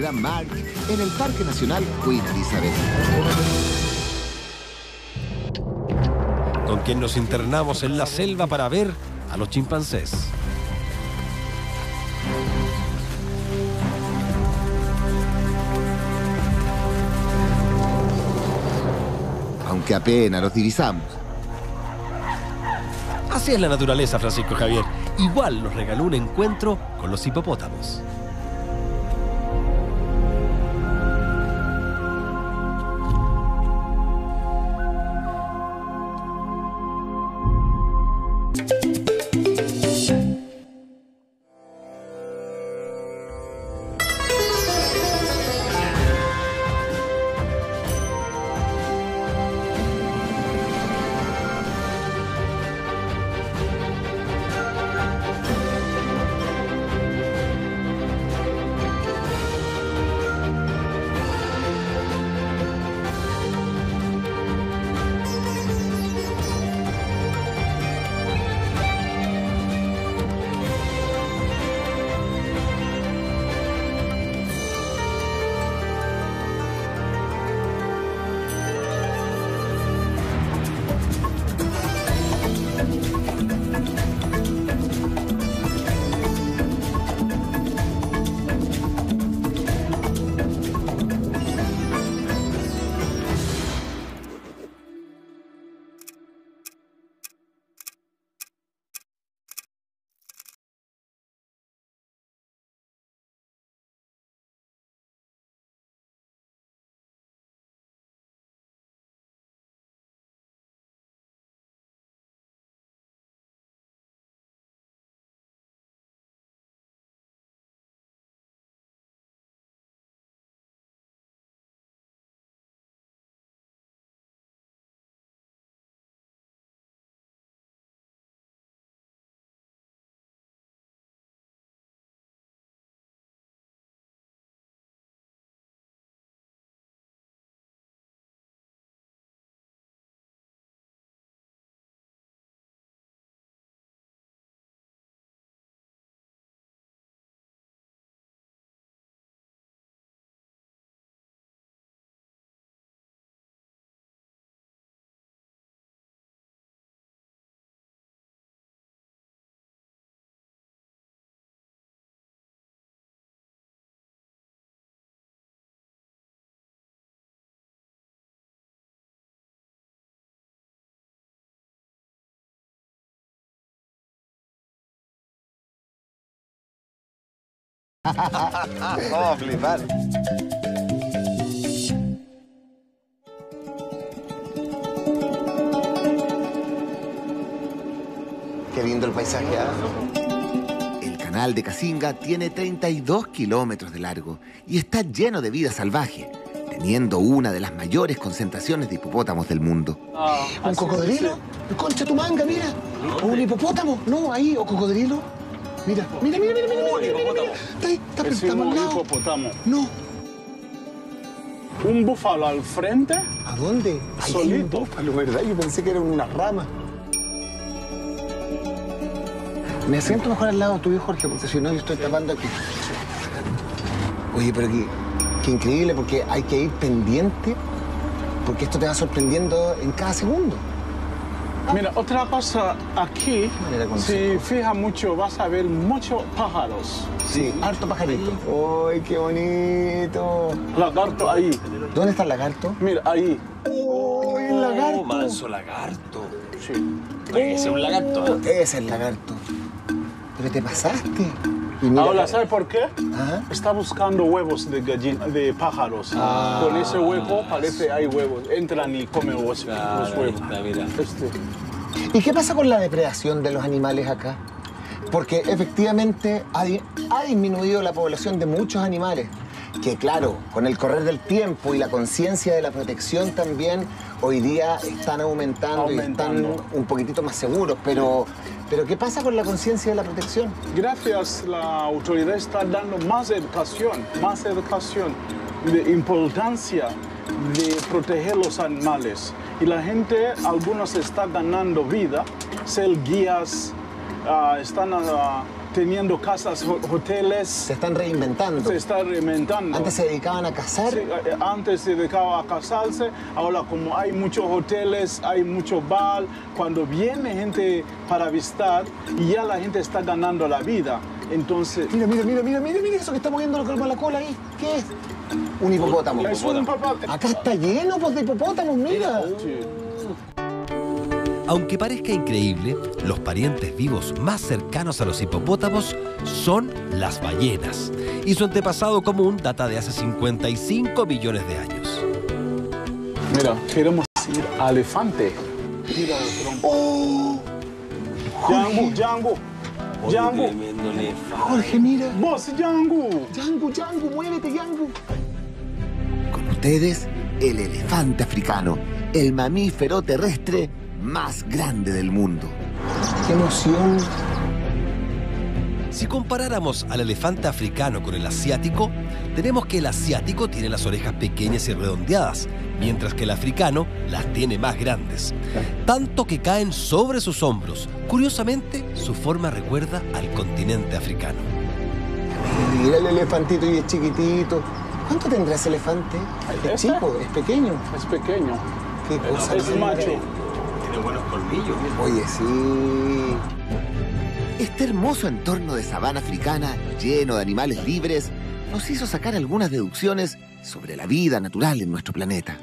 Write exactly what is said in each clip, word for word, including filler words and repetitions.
Grand March en el Parque Nacional Queen Elizabeth. Con quien nos internamos en la selva para ver a los chimpancés. Aunque apenas los divisamos. Así es la naturaleza, Francisco Javier. Igual nos regaló un encuentro con los hipopótamos. Vamos a flipar. Qué lindo el paisaje, ¿eh? El canal de Casinga tiene treinta y dos kilómetros de largo y está lleno de vida salvaje, teniendo una de las mayores concentraciones de hipopótamos del mundo. Ah, ¿Un cocodrilo? Concha tu manga, mira. ¿O un hipopótamo? No, ahí, o cocodrilo. Mira, mira, mira, mira, mira, mira, mira, mira. Está ahí, está Es pintado un al lado. hipopótamo. No. Un búfalo al frente. ¿A dónde? Ahí hay un búfalo, ¿verdad? Yo pensé que era una rama. Me siento mejor al lado tuyo, Jorge, porque si no yo estoy tapando aquí. Oye, pero qué, qué increíble, porque hay que ir pendiente, porque esto te va sorprendiendo en cada segundo. Mira, otra cosa, aquí, Manera con si seco. fijas mucho, vas a ver muchos pájaros. Sí, harto pajarito. ¡Ay, qué bonito! Lagarto ahí. ¿Dónde está el lagarto? Mira, ahí. ¡Oh, el lagarto! Manso lagarto. Sí. Ese es un lagarto. Ese es el lagarto. Pero te pasaste. Y mira, Ahora, ¿sabes por qué? Ajá. Está buscando huevos de gallina, de pájaros. Ah, Con ese huevo parece hay huevos. Entran y comen los, los huevos. mira. Este. ¿Y qué pasa con la depredación de los animales acá? Porque efectivamente ha, di- ha disminuido la población de muchos animales, que claro, con el correr del tiempo y la conciencia de la protección también, hoy día están aumentando, Aumentando. y están un poquitito más seguros. Pero, pero ¿qué pasa con la conciencia de la protección? Gracias, la autoridad está dando más educación, más educación de importancia de proteger los animales. Y la gente, algunos están ganando vida, ser guías uh, están uh, teniendo casas, hoteles. Se están reinventando. Se están reinventando. Antes se dedicaban a cazar. Sí, antes se dedicaban a casarse. Ahora, como hay muchos hoteles, hay mucho bar, cuando viene gente para visitar, y ya la gente está ganando la vida. Entonces... Mira, mira, mira, mira, mira, mira eso que está moviendo con la cola ahí. ¿Qué es? Un hipopótamo. Es un hipopótamo. Acá está lleno pues, de hipopótamos, mira. Sí. Aunque parezca increíble, los parientes vivos más cercanos a los hipopótamos son las ballenas. Y su antepasado común data de hace cincuenta y cinco millones de años. Mira, queremos ir a elefante. Mira, ¡Oh! Django, Django, Django. Jorge, mira. Vos, Django. Django, Django, muévete, Django. Con ustedes, el elefante africano, el mamífero terrestre más grande del mundo. ¡Qué emoción! Si comparáramos al elefante africano con el asiático, tenemos que el asiático tiene las orejas pequeñas y redondeadas, mientras que el africano las tiene más grandes, tanto que caen sobre sus hombros. Curiosamente, su forma recuerda al continente africano. Mira el elefantito y es chiquitito. ¿Cuánto tendrá ese elefante? Es ¿Este? chico, es pequeño. Es pequeño. Qué cosa. Es macho. Tiene buenos colmillos. Oye, sí. Este hermoso entorno de sabana africana, lleno de animales libres, nos hizo sacar algunas deducciones sobre la vida natural en nuestro planeta.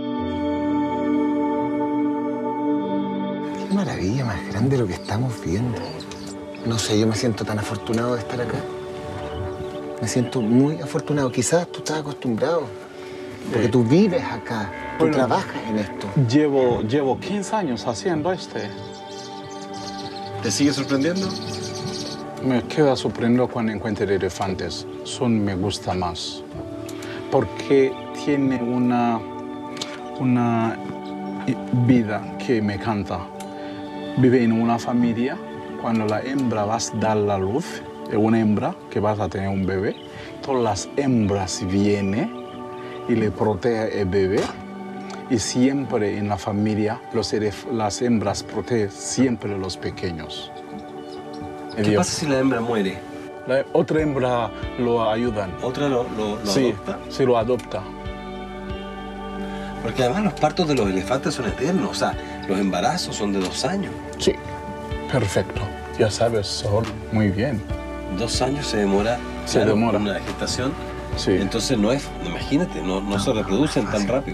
Qué maravilla más grande lo que estamos viendo. No sé, yo me siento tan afortunado de estar acá. Me siento muy afortunado. Quizás tú estás acostumbrado, porque tú vives acá, tú Bueno, trabajas en esto. Llevo, llevo quince años haciendo este. ¿Te sigue sorprendiendo? Me queda sorprendido cuando encuentro elefantes. Son me gusta más. Porque tiene una, una vida que me encanta. Vive en una familia. Cuando la hembra vas a dar la luz, es una hembra que vas a tener un bebé, todas las hembras vienen y le protege el bebé. Y siempre en la familia los, las hembras protegen siempre a los pequeños. ¿Qué pasa si la hembra muere? La otra hembra lo ayudan. ¿Otra lo, lo, lo Sí, adopta? sí, lo adopta. Porque además los partos de los elefantes son eternos, o sea, los embarazos son de dos años. Sí, perfecto. Ya sabes, Sol, muy bien. Dos años se demora, Se claro, demora. una gestación. Sí. Entonces no es, imagínate, no, no se reproducen tan rápido.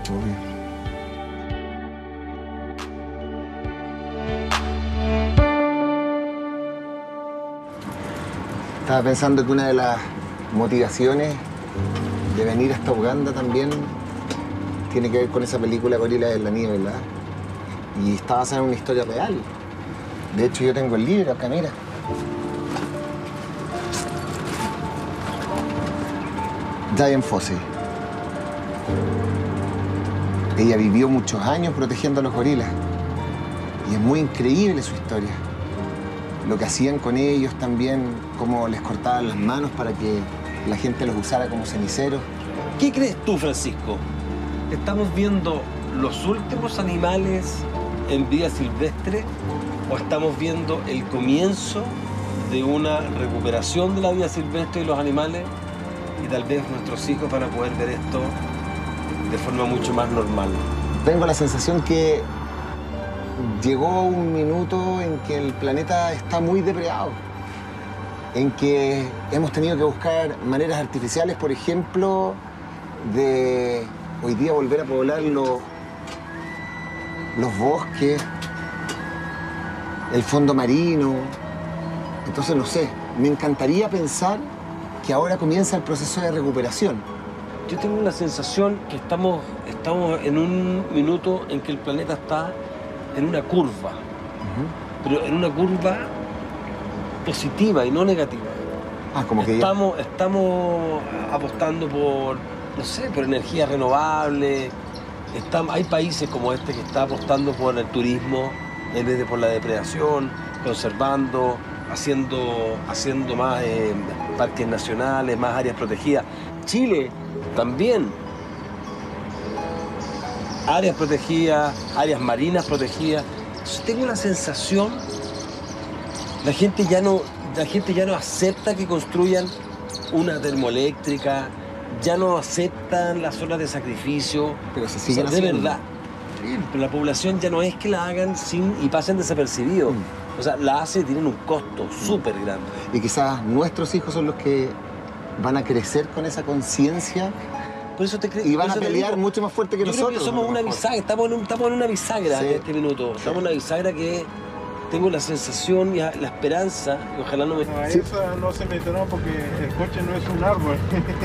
Estaba pensando que una de las motivaciones de venir hasta Uganda también tiene que ver con esa película Gorila de la Nieve, ¿verdad? Y está basada en una historia real. De hecho, yo tengo el libro acá, mira. Dian Fossey. Ella vivió muchos años protegiendo a los gorilas. Y es muy increíble su historia. Lo que hacían con ellos también, cómo les cortaban las manos para que la gente los usara como ceniceros. ¿Qué crees tú, Francisco? ¿Estamos viendo los últimos animales en vida silvestre o estamos viendo el comienzo de una recuperación de la vida silvestre y los animales y tal vez nuestros hijos van a poder ver esto de forma mucho más normal? Tengo la sensación que llegó un minuto en que el planeta está muy depredado, en que hemos tenido que buscar maneras artificiales, por ejemplo, de hoy día volver a poblar los, los bosques, el fondo marino. Entonces, no sé, me encantaría pensar que ahora comienza el proceso de recuperación. Yo tengo la sensación que estamos, estamos en un minuto en que el planeta está en una curva, uh-huh. pero en una curva positiva y no negativa. Ah, como que estamos, ya... estamos apostando por, no sé, por energías renovables. Estamos, hay países como este que está apostando por el turismo en vez de por la depredación, conservando, haciendo, haciendo más eh, parques nacionales, más áreas protegidas. Chile también. Áreas protegidas, áreas marinas protegidas. Entonces tengo la sensación La gente ya no, la gente ya no acepta que construyan una termoeléctrica, ya no aceptan las zonas de sacrificio. Pero se O siguen sea, de haciendo. verdad. Pero la población ya no es que la hagan sin y pasen desapercibidos. Mm. O sea, la hace y tienen un costo súper grande. Y quizás nuestros hijos son los que van a crecer con esa conciencia Por eso te creo. y van a pelear mucho más fuerte que Yo nosotros. creo que somos a lo una mejor. bisagra, estamos en, un- estamos en una bisagra Sí. en este minuto. Estamos en una bisagra que tengo la sensación y la esperanza, y ojalá no me... No, a Sí. esa no se meterá porque el coche no es un árbol.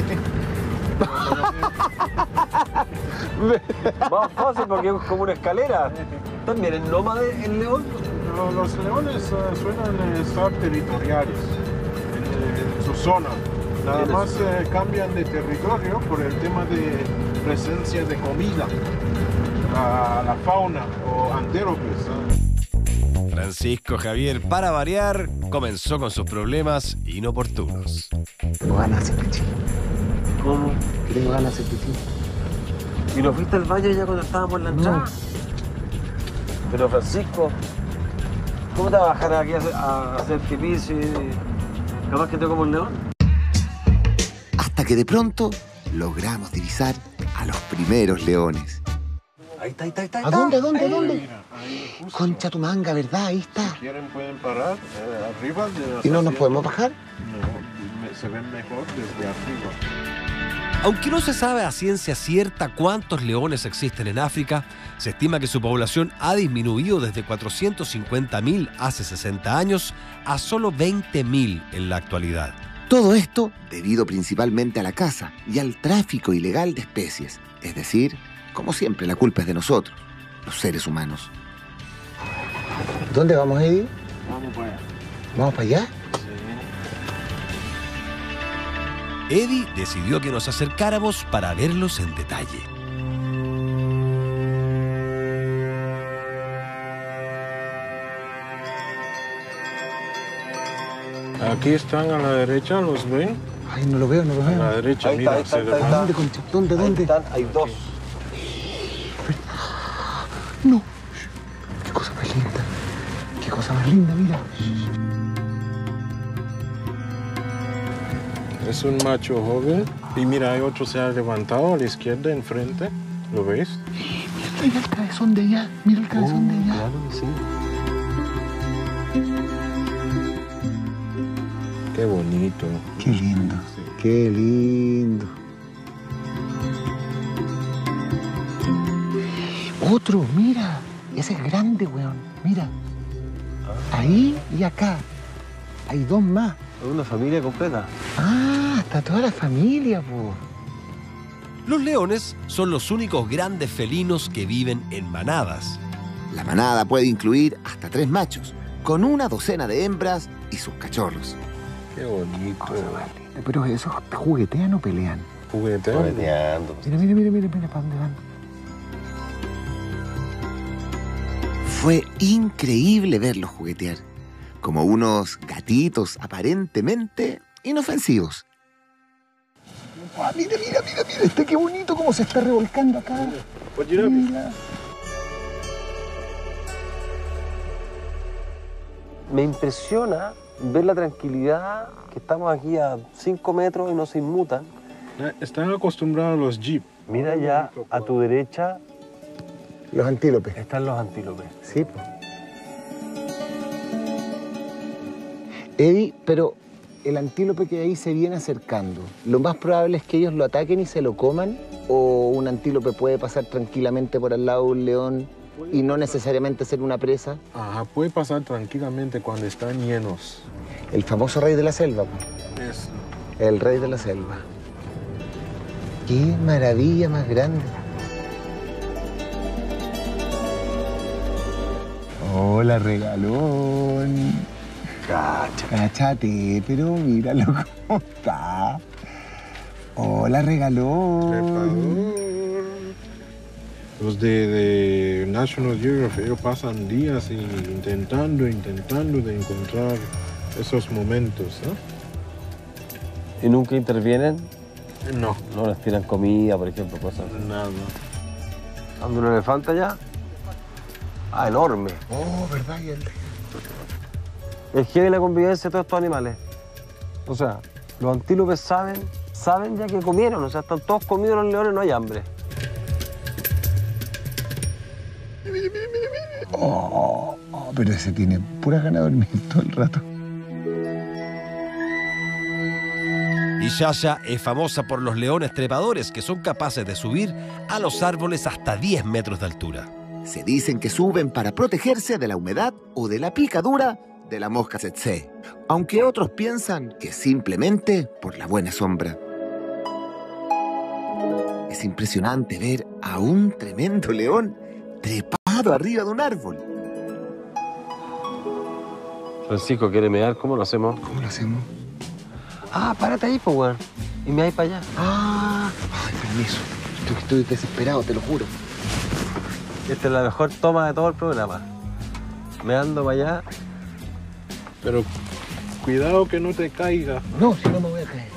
Más fácil porque es como una escalera. También el nómade, el león. No, los leones eh, suelen eh, estar territoriales en, en su zona. Nada Tienes- más eh, cambian de territorio por el tema de presencia de comida. La, la fauna o antílopes. ¿eh? Francisco Javier, para variar, comenzó con sus problemas inoportunos. Tengo ganas de hacer pichí. ¿Cómo? Que tengo ganas de hacer pichí. ¿Y nos fuiste al baño ya cuando estábamos en la entrada? Pero Francisco, ¿cómo te vas a bajar aquí a hacer, a hacer pipí si capaz que te como un león? Hasta que de pronto logramos divisar a los primeros leones. Ahí está, ahí está, ahí está. ahí ¿A está. dónde, a dónde, a Ahí, dónde? mira, ahí justo. Concha tu manga, ¿verdad? Ahí está. Si quieren pueden parar eh, arriba de las ¿Y no nos asientos. podemos bajar? No, me- se ven mejor desde arriba. Aunque no se sabe a ciencia cierta cuántos leones existen en África, se estima que su población ha disminuido desde cuatrocientos cincuenta mil hace sesenta años a solo veinte mil en la actualidad. Todo esto debido principalmente a la caza y al tráfico ilegal de especies. Es decir, como siempre, la culpa es de nosotros, los seres humanos. ¿Dónde vamos, Eddie? Vamos para allá. ¿Vamos para allá? Eddie decidió que nos acercáramos para verlos en detalle. Aquí están a la derecha, ¿los ven? Ay, no lo veo, no lo A la veo. derecha, Ahí está, mira, ahí está, se ahí les está, va. ¿Dónde, Concha? ¿Dónde, Ahí dónde? están, hay dos. No. Qué cosa más linda. Qué cosa más linda, mira. Es un macho joven. Y mira, hay otro se ha levantado a la izquierda, enfrente. ¿Lo ves? Mira el cabezón de allá. Mira el cabezón de allá. Claro que sí. Qué bonito. Qué lindo. Qué lindo. Otro, mira. Ese es grande, weón. Mira. Ahí y acá. Hay dos más. Es una familia completa. Ah, está toda la familia, po. Los leones son los únicos grandes felinos que viven en manadas. La manada puede incluir hasta tres machos, con una docena de hembras y sus cachorros. Qué bonito. Pero esos juguetean o pelean. Jugueteando. Jugueteando. Mira, mira, mira, mira, mira, ¿para dónde van? Fue increíble verlos juguetear, como unos gatitos aparentemente inofensivos. Ah, mira, mira, mira, mira, este qué bonito cómo se está revolcando acá. Mira. Me impresiona ver la tranquilidad que estamos aquí a cinco metros y no se inmutan. Están acostumbrados a los jeep. Mira ya a tu derecha Los antílopes. están los antílopes. Sí, pues. Eddie, pero el antílope que ahí se viene acercando, ¿lo más probable es que ellos lo ataquen y se lo coman? ¿O un antílope puede pasar tranquilamente por al lado de un león y no necesariamente ser una presa? Ajá, puede pasar tranquilamente cuando están llenos. El famoso rey de la selva, pues. Eso. El rey de la selva. ¡Qué maravilla más grande! Hola, regalón. Cacha. Cáchate, pero míralo cómo está. Hola, regalón. Trepador. Los de, de National Geographic ellos pasan días y intentando, intentando de encontrar esos momentos, ¿no? ¿Y nunca intervienen? No, No les tiran comida, por ejemplo, cosas. nada. ¿Anda un elefante allá? Ah, enorme. Oh, ¿verdad? Y el... Es heavy la convivencia de todos estos animales. O sea, los antílopes saben, saben ya que comieron, o sea, están todos comidos los leones, no hay hambre. Oh, oh, pero ese tiene puras ganas de dormir todo el rato. Y Yaya es famosa por los leones trepadores que son capaces de subir a los árboles hasta diez metros de altura. Se dicen que suben para protegerse de la humedad o de la picadura de la mosca tsetse, aunque otros piensan que simplemente por la buena sombra. Es impresionante ver a un tremendo león trepado arriba de un árbol. Francisco, ¿quiere mear? ¿Cómo lo hacemos? ¿Cómo lo hacemos? Ah, párate ahí, pues, weón. Y me hay para allá. Ah, ay, permiso. Estoy, estoy desesperado, te lo juro. Esta es la mejor toma de todo el programa. Me ando para allá. Pero cuidado que no te caiga. No, si no me voy a caer.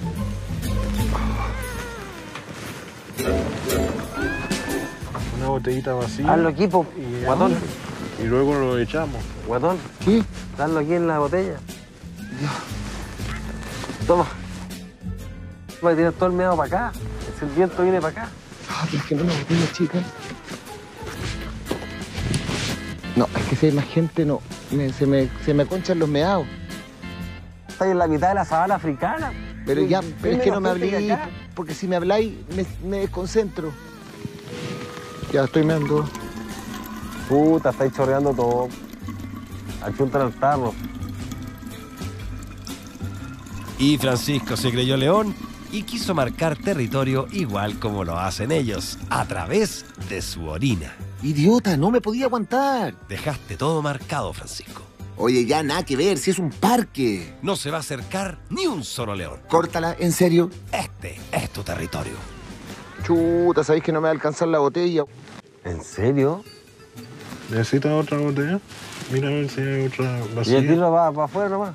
Una botellita vacía. Hazlo aquí, po, y, guatón. y luego lo echamos. Guatón. ¿Qué? Hazlo aquí en la botella. Toma. Voy a tirar todo el meado para acá. Si el viento viene para acá. Ah, pero es que no me botella, chica. No, es que si hay más gente, no. Me- se, me, se me conchan los meados. Estás en la mitad de la sabana africana. Pero ya, pero es que no me Tiene habléis, más gente que acá. porque si me habláis, me, me desconcentro. Ya, estoy meando. Puta, estáis chorreando todo. Achúntale al tarro. Y Francisco se creyó león y quiso marcar territorio igual como lo hacen ellos, a través de su orina. Idiota, no me podía aguantar. Dejaste todo marcado, Francisco. Oye, ya nada que ver, si es un parque. No se va a acercar ni un solo león. Córtala, en serio. Este es tu territorio. Chuta, ¿sabéis que no me va a alcanzar la botella? ¿En serio? ¿Necesitas otra botella? Mira a ver si hay otra Y vacía. el tiro va para afuera nomás.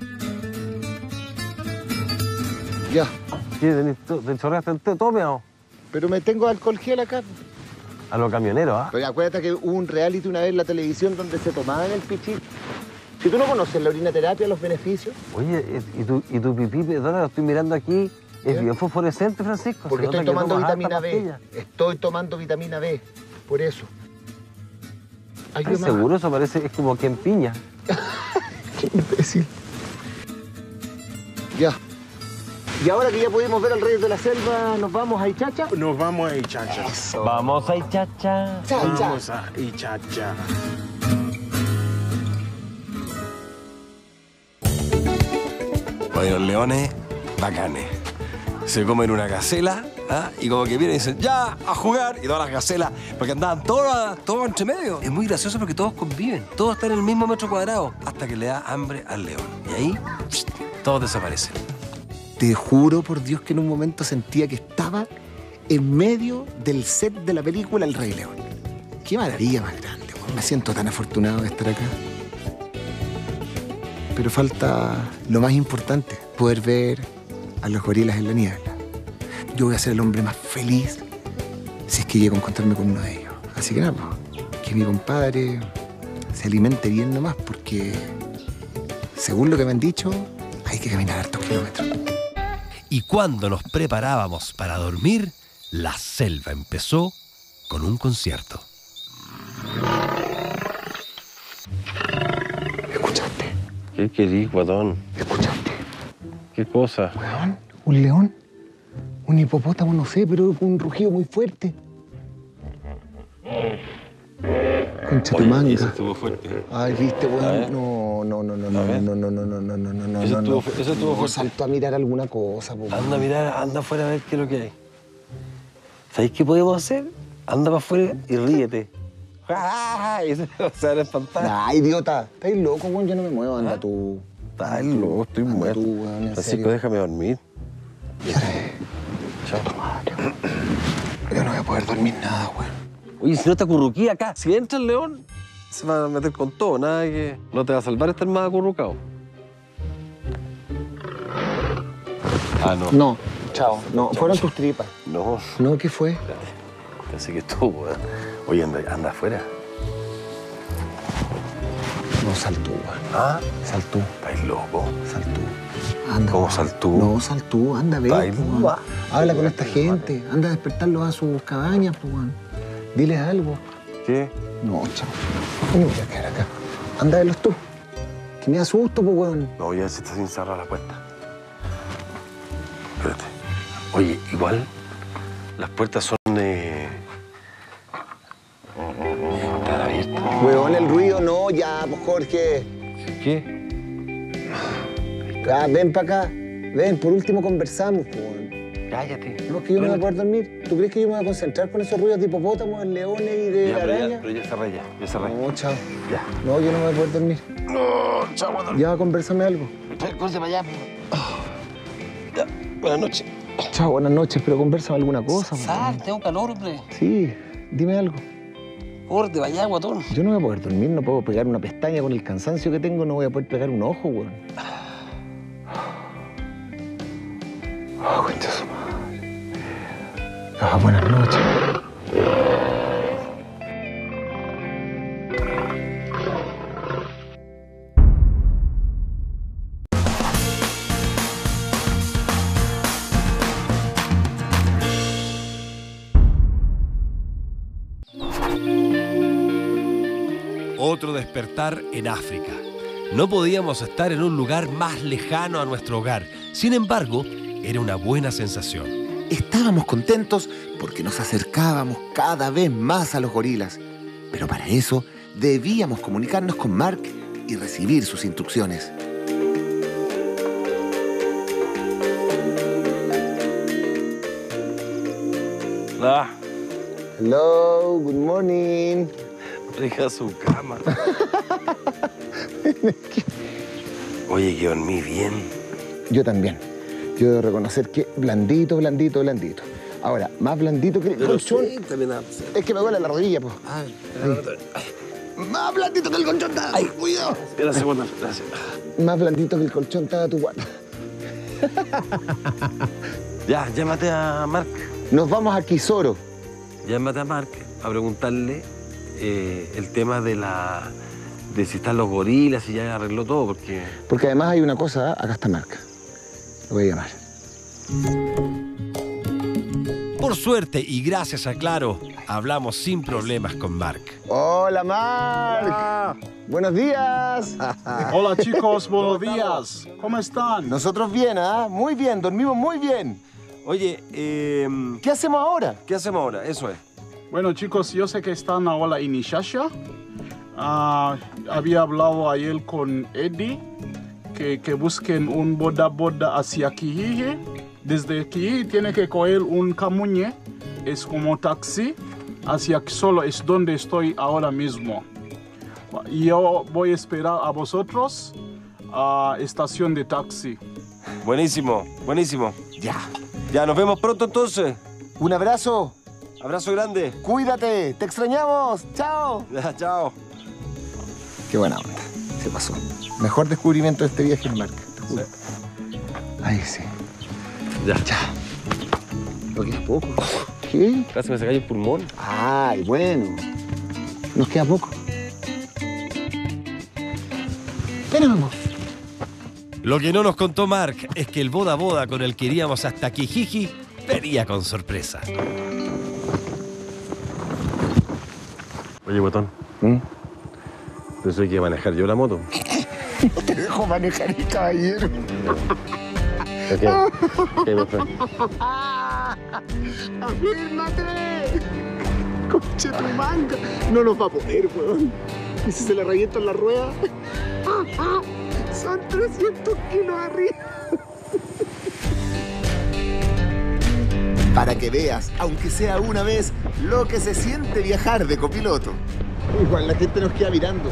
Ya, Sí, tenés to- te chorreaste entero, todo meado. pero me tengo alcohol gel acá. A los camioneros, ¿ah? Pero acuérdate que hubo un reality una vez en la televisión donde se tomaban el pichí. Si tú no conoces la orinoterapia, los beneficios, Oye, ¿y tu, y tu pipí, perdona, lo estoy mirando aquí, es ¿Ya? bien fosforescente, Francisco? porque Se nota estoy que tomando tomas vitamina harta B. pastilla. Estoy tomando vitamina B, por eso. Ayúdame ¿Estás más. seguro? Eso parece, es como que en piña. Qué imbécil. Ya. Y ahora que ya pudimos ver al rey de la selva, ¿nos vamos a Ichacha? Nos vamos a Ichacha. Eso. Vamos a Ichacha. Cha, cha. Vamos a Ichacha. Oye, los leones, bacanes. Se comen una gacela, ¿ah? Y como que vienen y dicen, ya, a jugar. Y todas las gacelas, porque andaban todas, todos entre medio. Es muy gracioso porque todos conviven. Todos están en el mismo metro cuadrado. Hasta que le da hambre al león. Y ahí, pst, todos desaparecen. Te juro por Dios que en un momento sentía que estaba en medio del set de la película El Rey León. Qué maravilla más grande, weón. Me siento tan afortunado de estar acá. Pero falta lo más importante, poder ver a los gorilas en la niebla. Yo voy a ser el hombre más feliz si es que llego a encontrarme con uno de ellos. Así que nada, pues, que mi compadre se alimente bien nomás, porque según lo que me han dicho, hay que caminar hartos kilómetros. Y cuando nos preparábamos para dormir, la selva empezó con un concierto. ¿Escuchaste? ¿Qué querís, guatón? ¿Escuchaste? ¿Qué cosa? ¿Weón? ¿Un león? ¿Un hipopótamo? No sé, pero con un rugido muy fuerte. Concha tu manga. estuvo fuerte. Ay, viste, A ver. weón. No, no, no, no, no, A ver. no, no, no, no, no, no, no, no, Eso no, estuvo no. fu- eso estuvo No, fuerte. saltó a mirar alguna cosa, po. Anda a mirar, anda afuera a ver qué es lo que hay. ¿Sabéis qué podemos hacer? Anda para afuera y ríete. Y se se van a espantar. Nah, idiota. Estás loco, weón. Yo no me muevo. Anda ¿Ah? tú. Estás loco, estoy Anda muerto. tú, weón, en Francisco, serio. déjame dormir. Chao. Yo no voy a poder dormir nada, weón. Oye, si no te acurruquí acá, si entra el león, se va a meter con todo, nada que... No te va a salvar estar más acurrucado. Ah, no. No, chao. No, fueron tus tripas. No, No, ¿qué fue? pensé que tú, weón. Oye, anda, anda afuera. No, sal tú, weón. ¿Ah? Sal tú, ¿Estáis loco? sal tú. Anda. ¿Cómo weón. sal tú? No, sal tú, anda, ve. Ay, po, weón. va. Habla con esta gente, anda a despertarlos a sus cabañas, pues, weón. Diles algo. ¿Qué? No, chao. No me voy a quedar acá. Anda a verlos tú. Que me da susto, pues, weón. No, ya se está sin cerrar la puerta. Espérate. Oye, igual las puertas son eh... están abiertas. Weón, el ruido no, ya, pues, Jorge. ¿Qué? Ah, ven para acá. Ven, por último conversamos, pues, weón. Cállate. No, es que yo no voy a poder dormir. ¿Tú crees que yo me voy a concentrar con esos ruidos de hipopótamos, leones y de Ya, pero araña? ya, pero ya cerré ya, ya cerré. No, chao. Ya. No, yo no voy a poder dormir. No, chao, bueno. Ya, conversame algo. Corte para allá. Ya, buenas noches. Chao, buenas noches, pero conversame alguna cosa. pues, Sal, weón. tengo calor, hombre. Sí, dime algo. Corte para allá, guatón. Yo no voy a poder dormir, no puedo pegar una pestaña con el cansancio que tengo, no voy a poder pegar un ojo, weón. Oh, concha su madre. Ah, buenas noches. Otro despertar en África. No podíamos estar en un lugar más lejano a nuestro hogar. Sin embargo, era una buena sensación. Estábamos contentos porque nos acercábamos cada vez más a los gorilas. Pero para eso debíamos comunicarnos con Mark y recibir sus instrucciones. Ah, Hello, good morning. deja su cama. Oye, que dormí bien. Yo también. Yo debo reconocer que blandito, blandito, blandito. Ahora, más blandito que el colchón. también. Es que me duele la rodilla, pues. Ah, Más blandito que el colchón estaba. Ay, cuidado. gracias, bueno, gracias. Más blandito que el colchón estaba tu guarda. Ya, llámate a Mark. Nos vamos a Kisoro. Llámate a Mark a preguntarle eh, el tema de la de si están los gorilas y ya arregló todo, porque... Porque además hay una cosa, acá está Mark. Lo voy a llamar. Por suerte y gracias a Claro, hablamos sin problemas con Mark. Hola, Mark. Buenos días. Hola chicos, buenos días. ¿Cómo están? Nosotros bien, ¿ah? Muy bien, dormimos muy bien. Oye, eh, ¿Qué hacemos ahora? ¿qué hacemos ahora? Eso es. Bueno chicos, yo sé que están ahora en Ishasha. Ah, había hablado ayer con Eddie que, que busquen un boda boda hacia Kijiji. Desde Kijiji tiene que coger un camuñe, es como taxi, hacia Kisoro, es donde estoy ahora mismo. Y yo voy a esperar a vosotros a estación de taxi. Buenísimo, buenísimo. Ya. Ya, nos vemos pronto entonces. Un abrazo. Abrazo grande. Cuídate. Te extrañamos. Chao. Ya, chao. Qué buena onda. Se pasó. Mejor descubrimiento de este viaje, Mark. Te juro. Ay, sí. Ya. Lo queda poco. ¿Qué? Casi me se cayó el pulmón. Ay, bueno. Nos queda poco. Ven, vamos. Lo que no nos contó Mark es que el boda boda con el que iríamos hasta Kijiji venía con sorpresa. Oye, botón. ¿Mm? Pensé que iba a manejar yo la moto. No te dejo manejar el caballero. Ok. Ok, my friend. ¡Afírmate! ¡Conche tu manga! No nos va a poder, weón. ¿Y si se le revientan la rueda? Son trescientos kilos arriba. Para que veas, aunque sea una vez, lo que se siente viajar de copiloto. Igual la gente nos queda mirando.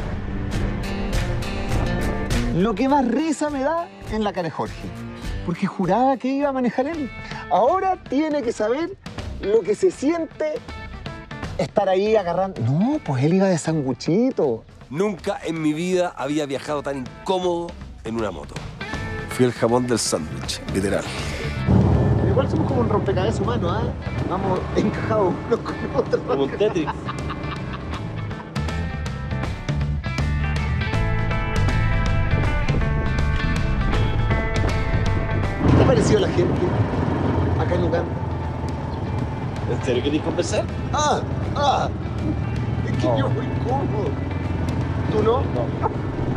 Lo que más risa me da en la cara de Jorge. Porque juraba que iba a manejar él. Ahora tiene que saber lo que se siente estar ahí agarrando. No, pues él iba de sanguchito. Nunca en mi vida había viajado tan incómodo en una moto. Fui el jamón del sándwich, literal. Pero igual somos como un rompecabezas humano, ¿ah? Vamos encajados unos con otros. Como un Tetris. ha parecido la gente acá en Uganda? ¿En serio queréis conversar? Ah, ah, es que No. yo muy cómodo. ¿Tú no? No.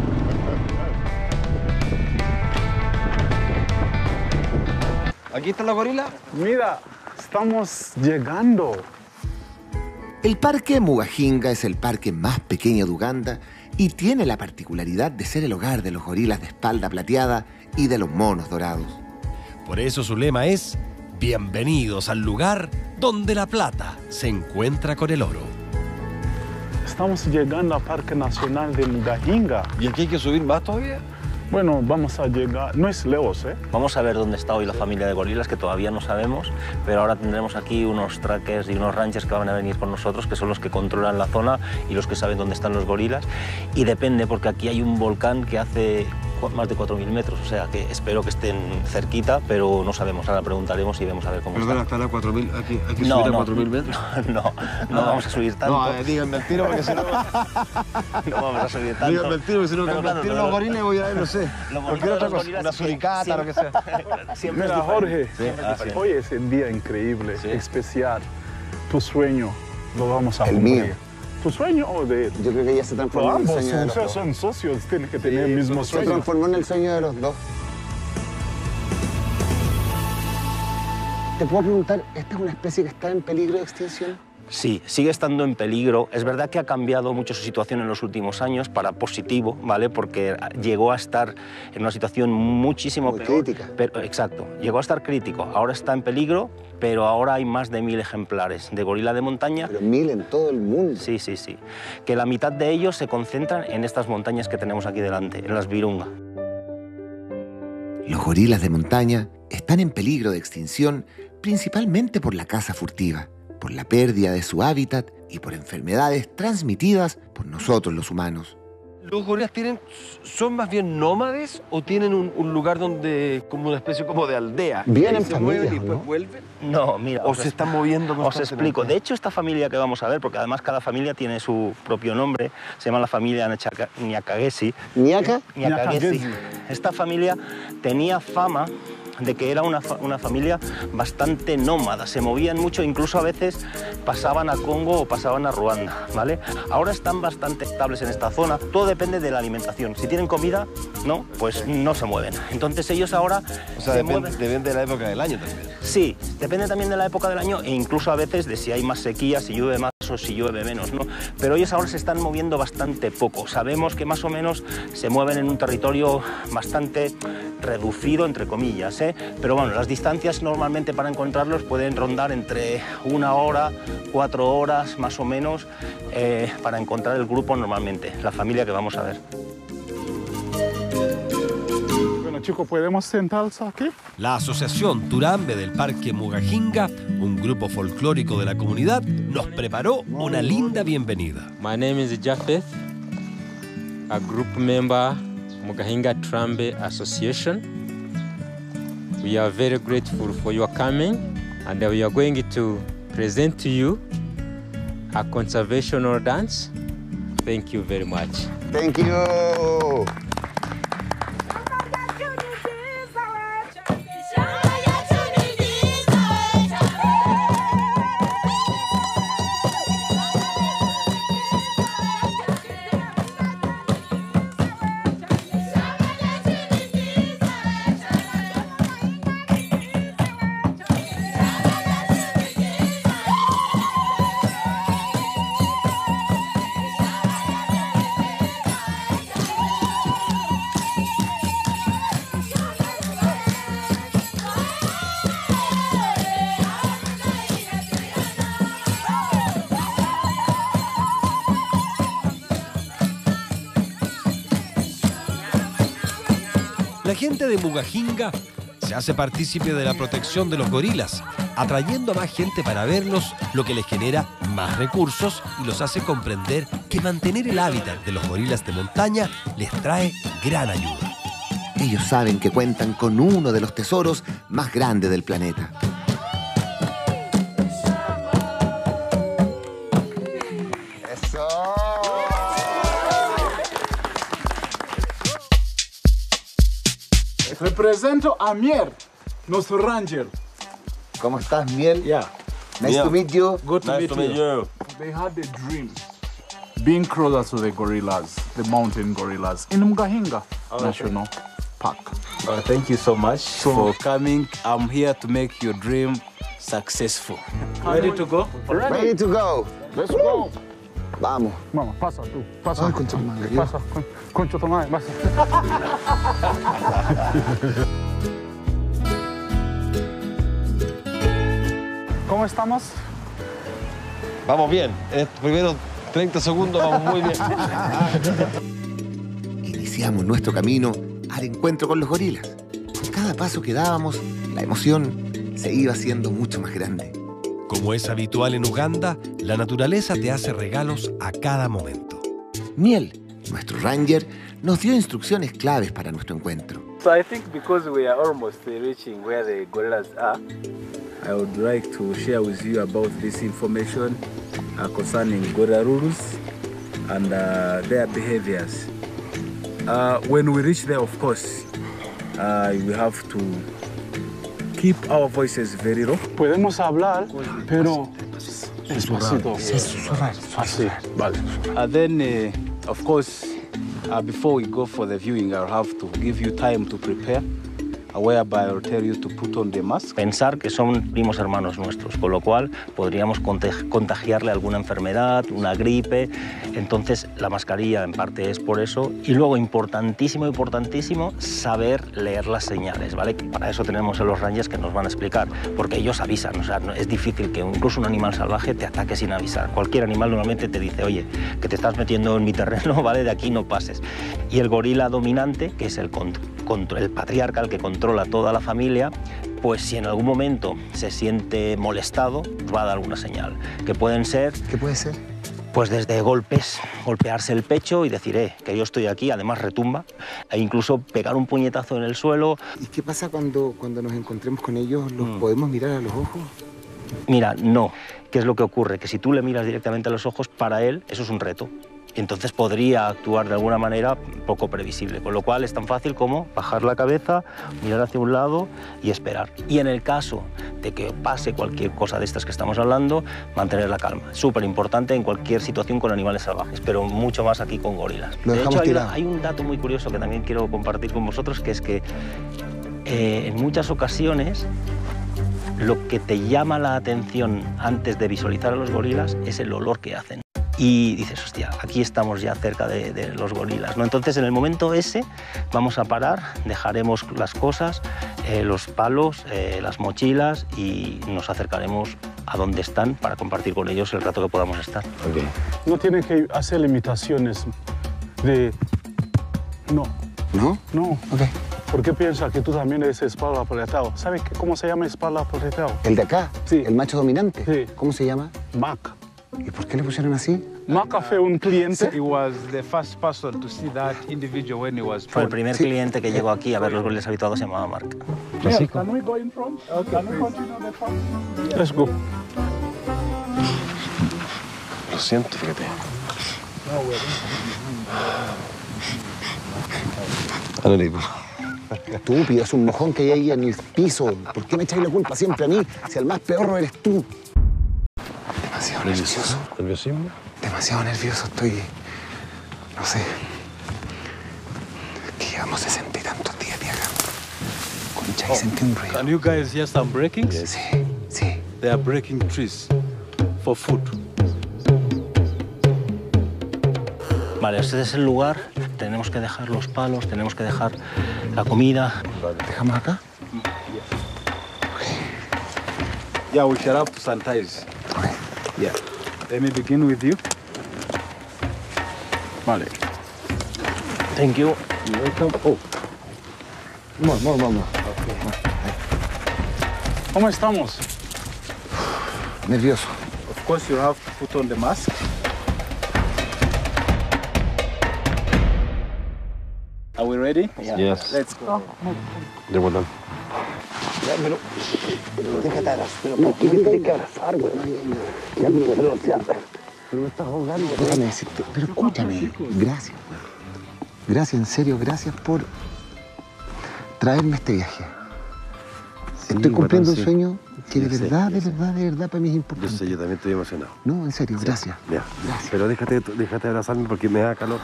¿Aquí está la gorila? Mira, estamos llegando. El parque Mugajinga es el parque más pequeño de Uganda y tiene la particularidad de ser el hogar de los gorilas de espalda plateada y de los monos dorados. Por eso su lema es: bienvenidos al lugar donde la plata se encuentra con el oro. Estamos llegando al Parque Nacional de Mugajinga. ¿Y aquí hay que subir más todavía? Bueno, vamos a llegar, no es lejos, ¿eh? Vamos a ver dónde está hoy la familia de gorilas, que todavía no sabemos, pero ahora tendremos aquí unos trackers y unos ranchers que van a venir con nosotros, que son los que controlan la zona y los que saben dónde están los gorilas. Y depende, porque aquí hay un volcán que hace más de cuatro mil metros, o sea que espero que estén cerquita, pero no sabemos. Ahora preguntaremos y vemos a ver cómo Perdona, está. están a cuatro mil, aquí hay que No, subir a no, cuatro mil metros. No, no vamos a subir tanto. No, eh, díganme el tiro porque si no... No vamos a subir tanto. Díganme el tiro porque si no Pero me claro, tiro lo- los gorilas voy a ver, no sé. lo bonito Cualquier de otra los cosa, gorilas una es que suricata, lo que sea. Siempre es Mira, diferente. Jorge, Siempre es diferente. hoy es un día increíble, Sí. especial. Tu sueño lo vamos a El cumplir. mío. ¿Tu sueño o de él? Yo creo que ya se transformó en el Ambos, sueño de los ustedes dos. son socios, tienen que tener el mismo Se sueño. transformó en el sueño de los dos. Te puedo preguntar, ¿esta es una especie que está en peligro de extinción? Sí, sigue estando en peligro. Es verdad que ha cambiado mucho su situación en los últimos años para positivo, ¿vale? Porque llegó a estar en una situación muchísimo Muy peor. crítica. Pero, exacto, llegó a estar crítico. Ahora está en peligro, pero ahora hay más de mil ejemplares de gorila de montaña. Pero mil en todo el mundo. Sí, sí, sí. Que la mitad de ellos se concentran en estas montañas que tenemos aquí delante, en las Virunga. Los gorilas de montaña están en peligro de extinción principalmente por la caza furtiva, por la pérdida de su hábitat y por enfermedades transmitidas por nosotros los humanos. ¿Los gorilas tienen, son más bien nómades o tienen un, un lugar donde, como una especie como de aldea? Vienen Ahí se familias, mueven y después ¿no? vuelven. No, mira. ¿O os se es- están moviendo Os constantemente? explico. De hecho, esta familia que vamos a ver, porque además cada familia tiene su propio nombre, se llama la familia Nyaka- Nyakagesi. ¿Niaca? Nyakagesi. Nyakagesi. Esta familia tenía fama de que era una, fa- una familia bastante nómada, se movían mucho, incluso a veces pasaban a Congo o pasaban a Ruanda, ¿vale? Ahora están bastante estables en esta zona, todo depende de la alimentación. Si tienen comida, no, pues no se mueven. Entonces ellos ahora O sea, se depende, mueven. depende de la época del año también. Sí, depende también de la época del año e incluso a veces de si hay más sequía, si llueve más o si llueve menos, ¿no? Pero ellos ahora se están moviendo bastante poco. Sabemos que más o menos se mueven en un territorio bastante reducido, entre comillas, ¿eh? Pero bueno, las distancias normalmente para encontrarlos pueden rondar entre una hora, cuatro horas más o menos eh, para encontrar el grupo normalmente, la familia que vamos a ver. Bueno, chicos, ¿podemos sentarse aquí? La Asociación Turambe del Parque Mugajinga, un grupo folclórico de la comunidad, nos preparó una linda bienvenida. My name is Japheth, a group member, Mugajinga Turambe Association. We are very grateful for your coming, and we are going to present to you a conservational dance. Thank you very much. Thank you. La gente de Mugajinga se hace partícipe de la protección de los gorilas, atrayendo a más gente para verlos, lo que les genera más recursos y los hace comprender que mantener el hábitat de los gorilas de montaña les trae gran ayuda. Ellos saben que cuentan con uno de los tesoros más grandes del planeta. Eso. Represento a Mier, nuestro ranger. ¿Cómo estás, Miel? Yeah. Nice Yeah. to meet you. Good to Nice meet to meet you. you. They had a dream being closer to the gorillas, the mountain gorillas, in Mgahinga National Park. Uh, thank you so much So- for coming. I'm here to make your dream successful. Ready to go? Ready to go. Let's go. Vamos. Vamos, pasa tú, pasa. Ay, concha tu madre, yo. Pasa, con- concha tu madre, pasa. ¿Cómo estamos? Vamos bien. Estos primeros treinta segundos vamos muy bien. Iniciamos nuestro camino al encuentro con los gorilas. Con cada paso que dábamos, la emoción se iba haciendo mucho más grande. Como es habitual en Uganda, la naturaleza te hace regalos a cada momento. Miel, nuestro ranger, nos dio instrucciones claves para nuestro encuentro. So I think because we are almost reaching where the gorillas are, I would like to share with you about this information uh, concerning gorilla rules and uh, their behaviors. Uh, when we reach there, of course, uh, we have to keep our voices very low. Podemos hablar, pero despacito. Así, vale. And then, uh, of course, uh, before we go for the viewing, I'll have to give you time to prepare, uh, whereby I'll tell you to put on the mask. Pensar que son primos hermanos nuestros, con lo cual podríamos contag- contagiarle alguna enfermedad, una gripe. Entonces la mascarilla en parte es por eso. Y luego, importantísimo, importantísimo, saber leer las señales, ¿vale? Para eso tenemos a los rangers que nos van a explicar, porque ellos avisan. O sea, no- es difícil que incluso un animal salvaje te ataque sin avisar. Cualquier animal normalmente te dice, oye, que te estás metiendo en mi terreno, ¿vale? De aquí no pases. Y el gorila dominante, que es el, con- contro- el patriarca, el que controla toda la familia, pues si en algún momento se siente molestado, pues va a dar alguna señal, que pueden ser, ¿Qué puede ser? pues desde golpes, golpearse el pecho y decir, eh, que yo estoy aquí, además retumba, e incluso pegar un puñetazo en el suelo. ¿Y qué pasa cuando, cuando nos encontremos con ellos? ¿Los Mm. podemos mirar a los ojos? Mira, no. ¿Qué es lo que ocurre? Que si tú le miras directamente a los ojos, para él eso es un reto. Y entonces podría actuar de alguna manera poco previsible. Con lo cual es tan fácil como bajar la cabeza, mirar hacia un lado y esperar. Y en el caso de que pase cualquier cosa de estas que estamos hablando, mantener la calma. Súper importante en cualquier situación con animales salvajes, pero mucho más aquí con gorilas. Lo De dejamos hecho, hay, tirado. una- hay un dato muy curioso que también quiero compartir con vosotros, que es que eh, en muchas ocasiones lo que te llama la atención antes de visualizar a los gorilas es el olor que hacen. Y dices, hostia, aquí estamos ya cerca de, de los gorilas, ¿no? Entonces, en el momento ese, vamos a parar, dejaremos las cosas, eh, los palos, eh, las mochilas y nos acercaremos a donde están para compartir con ellos el rato que podamos estar. No tienen que hacer limitaciones de... No, ¿No? no. Ok. ¿Por qué piensas que tú también eres espalda apretado? ¿Sabes qué- cómo se llama espalda apretado? ¿El de acá? Sí. ¿El macho dominante? Sí. ¿Cómo se llama? Mac. ¿Y por qué le pusieron así? Mac fue un cliente. He was the first person to see that individual when he was Fue el born. primer Sí. cliente que llegó aquí a ver los gorilas habituados, se llamaba Mark. Yeah, can we go in front? Can we continue the front? Let's go. Lo siento, fíjate. Ándale, pues. Estúpido, es un mojón que hay ahí en el piso. ¿Por qué me echáis la culpa siempre a mí? Si el más peor eres tú. Demasiado nervioso. ¿Nerviosismo? Demasiado nervioso estoy. No sé. Que llevamos sesenta y tantos días viajando. Concha, y sentí un ruido. Can you guys hear some breakings? Sí, sí. They are breaking trees for food. Vale, este es el lugar, tenemos que dejar los palos, tenemos que dejar la comida. ¿Dejamos acá? Yeah, we shall have to sanitize. Ok. Yeah. Let me begin with you. Vale. Thank you. You're welcome. Oh, Vamos, vamos, vamos. ¿Cómo estamos? Nervioso. of course you have to put on the mask. Are we ready? Yes. Let's go. De vuelta. Pero, pero déjate abrazar, pero no, que me tienes que abrazar, güey. Ya, pero, pero, o sea, pero me estás ahogando. Déjame decirte, pero escúchame, gracias. Gracias, en serio, gracias por traerme este viaje. Estoy cumpliendo un sí. sueño que de Yo sé, verdad, yo de sé. verdad, de verdad para mí es Yo importante. sé, yo también estoy emocionado. No, en serio, gracias. Ya, Gracias. pero déjate, déjate abrazarme porque me da calor.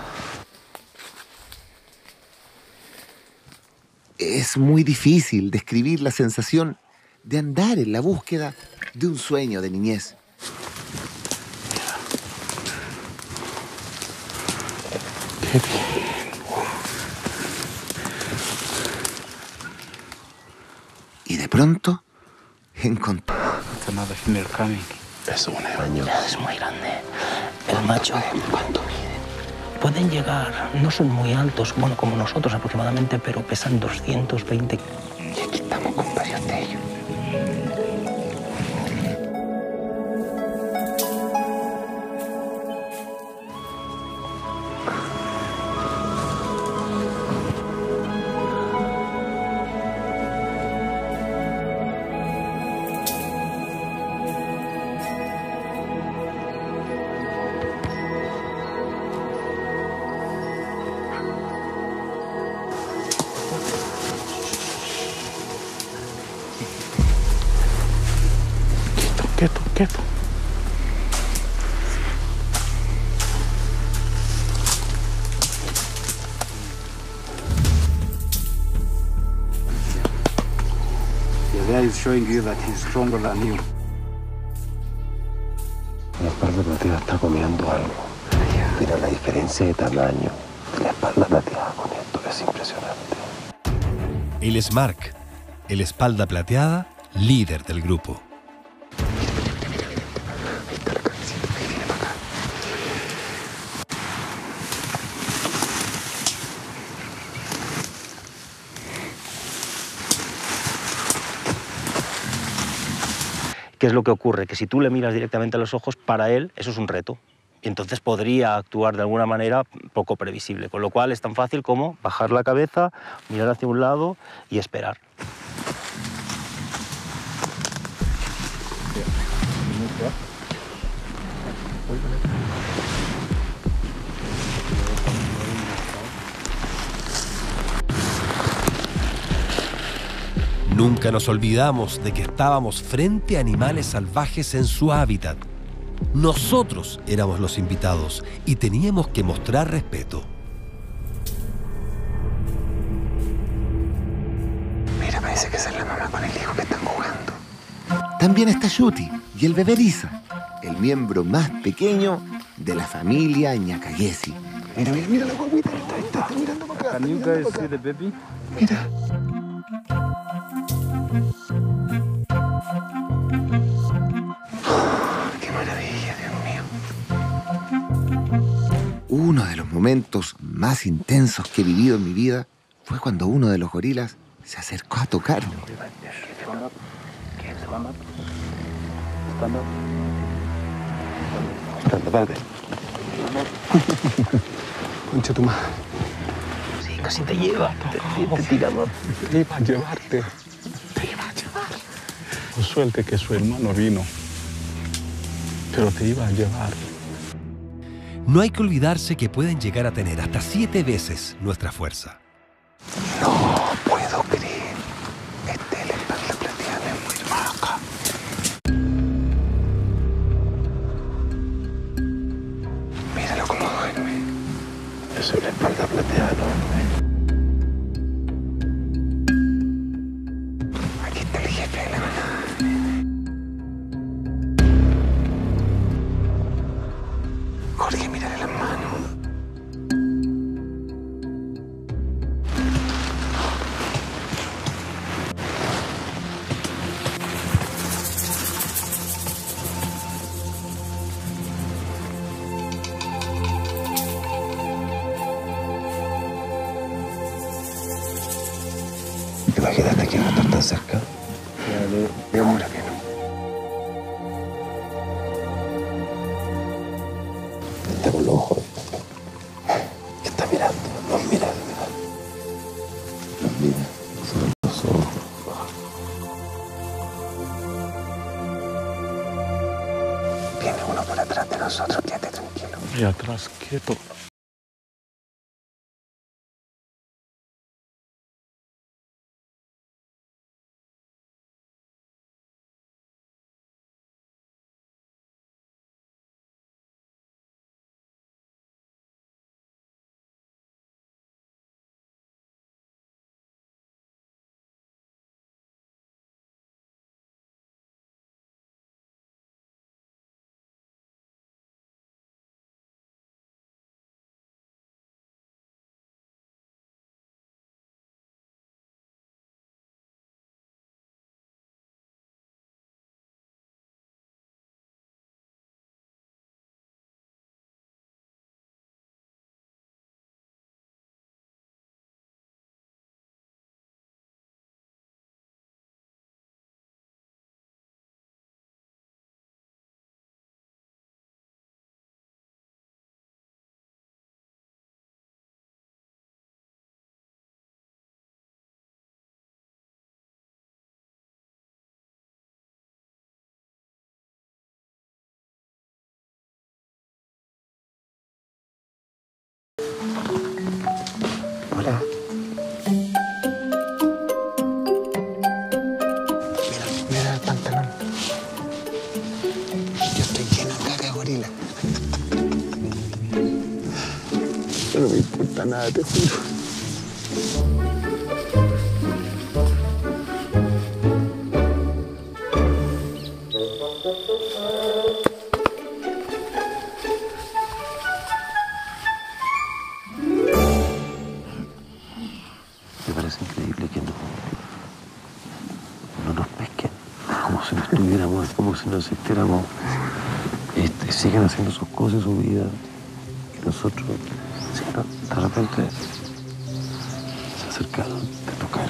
Es muy difícil describir la sensación de andar en la búsqueda de un sueño de niñez. Qué bien. Y de pronto encontré... It's another female coming. Es un año. Es muy grande. El macho, ¿cuánto mide? Pueden llegar, no son muy altos, bueno, como nosotros aproximadamente, pero pesan doscientos veinte. Y aquí estamos con varios de ellos. Quieto, quieto. The guy is showing you that he's stronger than you. La espalda plateada está comiendo algo. Mira la diferencia de tamaño de la espalda plateada con esto, es impresionante. Él es Mark, el espalda plateada, líder del grupo. ¿Qué es lo que ocurre? Que si tú le miras directamente a los ojos, para él eso es un reto. Y entonces podría actuar de alguna manera poco previsible. Con lo cual es tan fácil como bajar la cabeza, mirar hacia un lado y esperar. Nunca nos olvidamos de que estábamos frente a animales salvajes en su hábitat. Nosotros éramos los invitados y teníamos que mostrar respeto. Mira, parece que esa es la mamá con el hijo que están jugando. También está Shuti y el bebé Lisa, el miembro más pequeño de la familia Ñacayesi. Mira, mira, mira la guaguita. Está, está, está mirando para acá. Can you guys see the baby? Mira. Qué maravilla, Dios mío. Uno de los momentos más intensos que he vivido en mi vida fue cuando uno de los gorilas se acercó a tocarme. Espérate, espérate. Concha tu madre. Sí, casi te lleva. Te, te, te tiramos. Iba a llevarte. Te iba a llevar. Por suerte que su hermano vino. Pero te iba a llevar. No hay que olvidarse que pueden llegar a tener hasta siete veces nuestra fuerza. No puedo creer. Este es la espalda plateada, es muy maca. Míralo cómo duerme. Eso es la espalda plateada, ¿no? Aquí está el jefe de la manada. Jorge, mírale las manos. ¿Te imaginaste que iba a estar tan cerca? Digamos que no. Está con los ojos. Está mirando, nos mira, mira. Nos mira, son los ojos. Viene uno por atrás de nosotros, quédate tranquilo. Y atrás, quieto. para nada, te juro. Me parece increíble que no, no nos pesquen, como si no estuviéramos, como si no existiéramos. Este, siguen haciendo sus cosas, su vida, y nosotros, sí, no, de repente, se acercaron, te tocaron.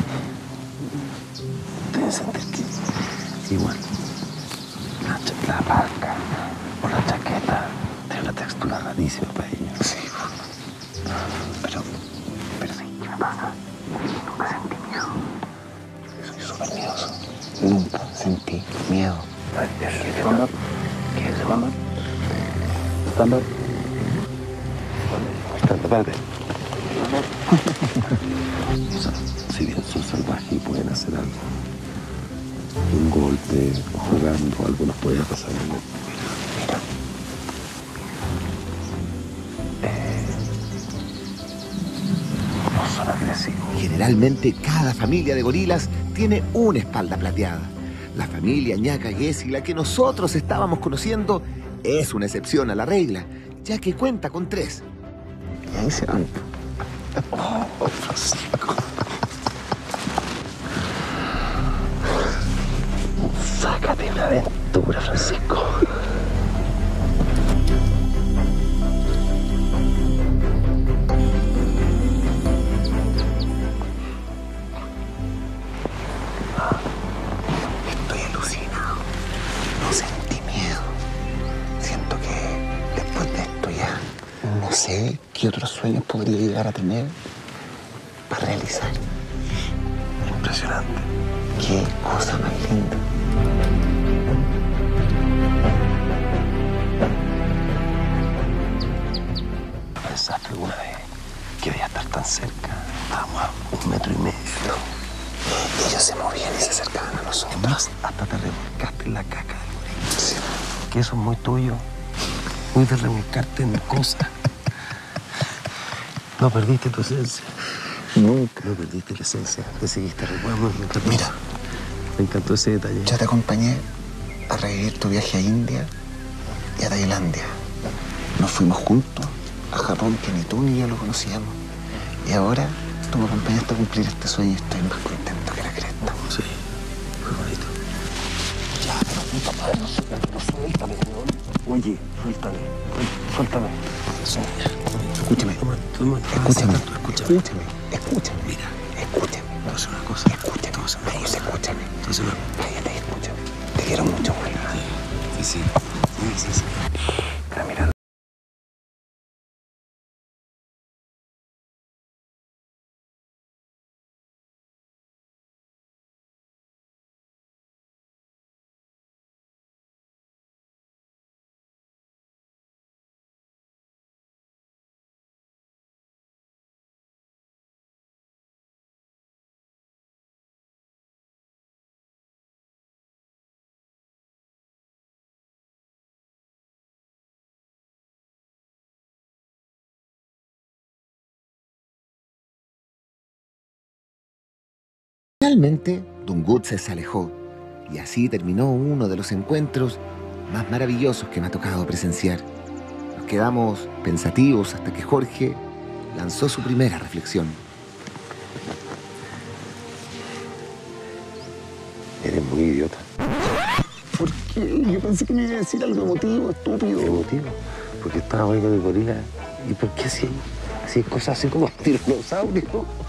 Deben sentir que igual la, la parca o la chaqueta tiene una textura rarísima para ellos. Sí, pero, pero sí, ¿qué me pasa? Nunca sentí miedo. Soy súper miedoso. Nunca sentí miedo. Stand up. ¿Qué es eso? Stand up. Stand up. Stand up, espérate. O sea, si bien son salvajes y pueden hacer algo, un golpe, jugando, algo nos puede pasar. Mira, mira. Eh, no son agresivos. Generalmente cada familia de gorilas tiene una espalda plateada. La familia Ñaca Gessi, la que nosotros estábamos conociendo, es una excepción a la regla, ya que cuenta con tres. Y ahí se van. Oh, Francisco. Sácate una aventura, Francisco. Estoy alucinado. No sentí miedo. Siento que después de esto ya no sé qué otros sueños podría llegar a tener para realizar. Impresionante. Qué cosa más linda. ¿Pensaste alguna vez que iba a estar tan cerca? Estábamos a un metro y medio. Ellos se movían y se acercaban a nosotros. Es más, hasta te revolcaste en la caca del gorila. Sí. Que eso es muy tuyo. Muy de revolcarte en cosas. No perdiste tu esencia. Nunca. No perdiste la esencia. Te seguiste recuerdo. Me encantó. Mira. Me encantó ese detalle. Yo te acompañé a revivir tu viaje a India y a Tailandia. Nos fuimos juntos a Japón, que ni tú ni yo lo conocíamos. Y ahora tú me acompañaste a cumplir este sueño y estoy más contento que la cresta. Sí, fue bonito. Ya, pero puta madre, no, no suéltame, ¿no? Oye, suéltame. Suéltame. Escúchame. Toma, toma. Escúchame. Escúchame. Escúchame. Escúchame. Mira, escúchame. te voy a hacer una cosa. Escúchame. Te voy a hacer una cosa. Escúchame. Te voy a hacer una cosa. Cállate y escúchame. Te quiero mucho, güey. Sí, sí. Sí, sí, sí. Pero mira. Finalmente, Dungut se alejó y así terminó uno de los encuentros más maravillosos que me ha tocado presenciar. Nos quedamos pensativos hasta que Jorge lanzó su primera reflexión. Eres muy idiota. ¿Por qué? Yo pensé que me iba a decir algo emotivo, estúpido. ¿Qué motivo? Porque estaba ahí con el gorila. ¿Y por qué así? Así cosas así como tiranosaurio.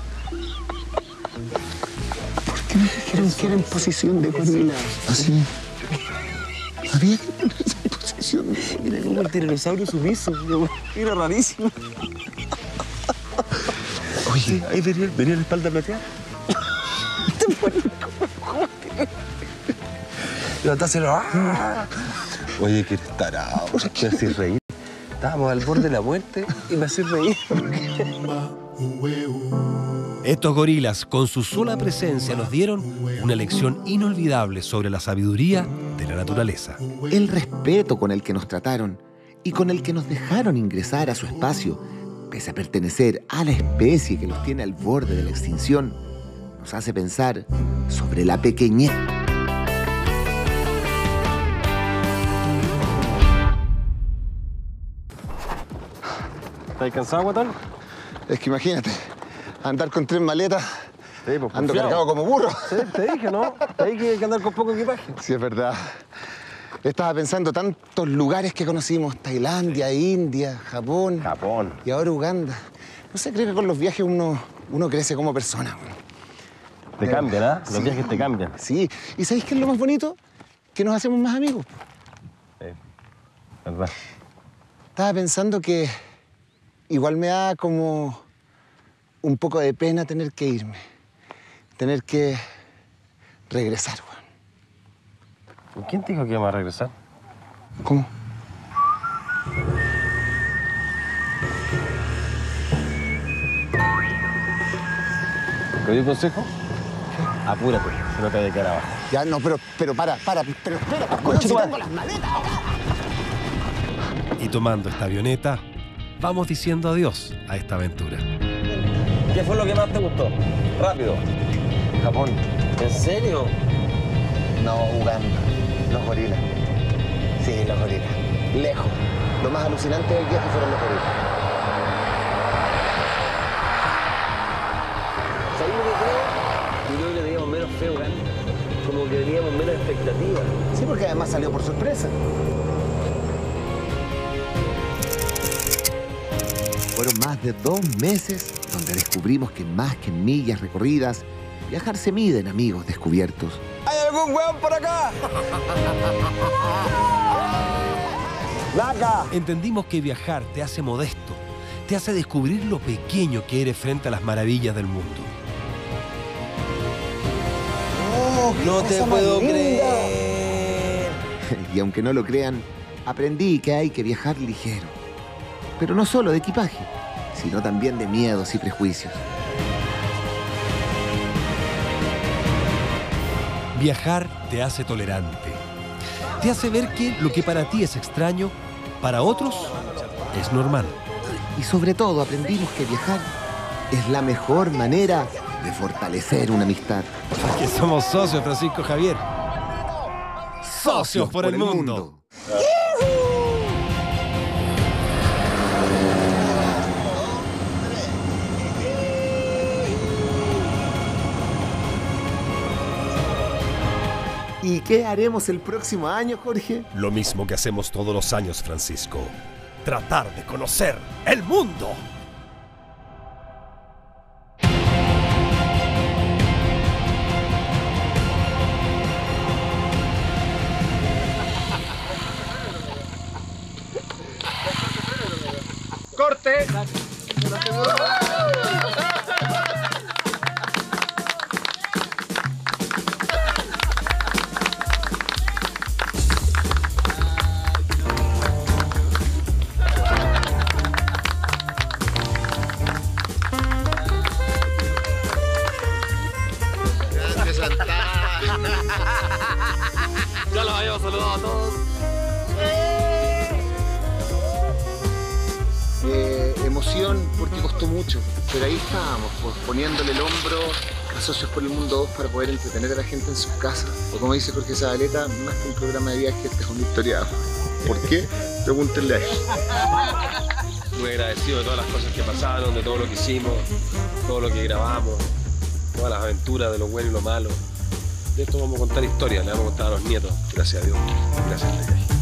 ¿Por qué me dijeron que era en posición de gorila? Así. Había que ponerse en posición de gorila. Era como el tiranosaurio sumiso. Era rarísimo. Oye, ahí venía, venía la espalda plateada. Levantáselo. ¡Ah! Oye, que eres tarado. Me hacís reír. Estábamos al borde de la muerte y me hacís reír. Estos gorilas, con su sola presencia, nos dieron una lección inolvidable sobre la sabiduría de la naturaleza. El respeto con el que nos trataron y con el que nos dejaron ingresar a su espacio pese a pertenecer a la especie que los tiene al borde de la extinción, nos hace pensar sobre la pequeñez. ¿Estás cansado, guatón? Es que imagínate, andar con tres maletas, sí, pues, ando cargado como burro. Sí, te dije, ¿no? Te dije que hay que andar con poco equipaje. Sí, es verdad. Estaba pensando tantos lugares que conocimos, Tailandia, India, Japón. Japón. Y ahora Uganda. No sé, creo que con los viajes uno, uno crece como persona. Te De... cambian, ¿ah? ¿eh? Los sí. viajes te cambian. Sí. ¿Y sabéis qué es lo más bonito? Que nos hacemos más amigos. Sí, verdad. Estaba pensando que igual me da como un poco de pena tener que irme. Tener que regresar, weón. ¿Quién te dijo que íbamos a regresar? ¿Cómo? ¿Te doy un consejo? Apúrate, si no te vayas a quedar abajo. Ya, no, pero, pero para, para, pero espera, Concha si tu madre. tengo las maletas acá. Y tomando esta avioneta, vamos diciendo adiós a esta aventura. ¿Qué fue lo que más te gustó? Rápido. Japón. ¿En serio? No, Uganda. Los gorilas. Sí, los gorilas. Lejos. Lo más alucinante del viaje fueron los gorilas. ¿Sabes lo que creo? Yo creo que teníamos menos fe, Uganda. Como que teníamos menos expectativas. Sí, porque además salió por sorpresa. Fueron más de dos meses donde descubrimos que más que en millas recorridas, viajar se mide en amigos descubiertos. ¿Hay algún weón por acá? ¡Laca! Entendimos que viajar te hace modesto, te hace descubrir lo pequeño que eres frente a las maravillas del mundo. Oh, No te puedo linda. creer. Y aunque no lo crean, aprendí que hay que viajar ligero. Pero no solo de equipaje, sino también de miedos y prejuicios. Viajar te hace tolerante. Te hace ver que lo que para ti es extraño, para otros es normal. Y sobre todo aprendimos que viajar es la mejor manera de fortalecer una amistad. Porque somos socios, Francisco Javier. Socios por el mundo. ¿Y qué haremos el próximo año, Jorge? Lo mismo que hacemos todos los años, Francisco. Tratar de conocer el mundo. ¡Corte! Ya los habíamos saludado a todos. Eh, emoción porque costó mucho, pero ahí estábamos, pues, poniéndole el hombro a Socios por el Mundo dos para poder entretener a la gente en sus casas. O como dice Jorge Zabaleta, más que un programa de viaje, este es una historia. ¿Por qué? Pregúntenle a él. Muy agradecido de todas las cosas que pasaron, de todo lo que hicimos, todo lo que grabamos, todas las aventuras de lo bueno y lo malo. De esto vamos a contar historias, le vamos a contar a los nietos, gracias a Dios, gracias a este viaje.